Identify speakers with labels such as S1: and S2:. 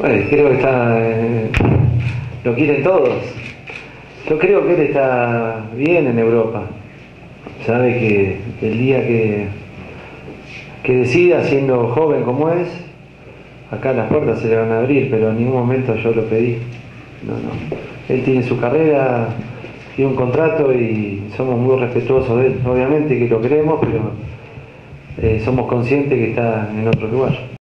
S1: Bueno, creo que lo quieren todos. Yo creo que él está bien en Europa. Sabe que el día que decida, siendo joven como es, acá las puertas se le van a abrir, pero en ningún momento yo lo pedí. No. Él tiene su carrera, tiene un contrato y somos muy respetuosos de él. Obviamente que lo queremos, pero somos conscientes que está en otro lugar.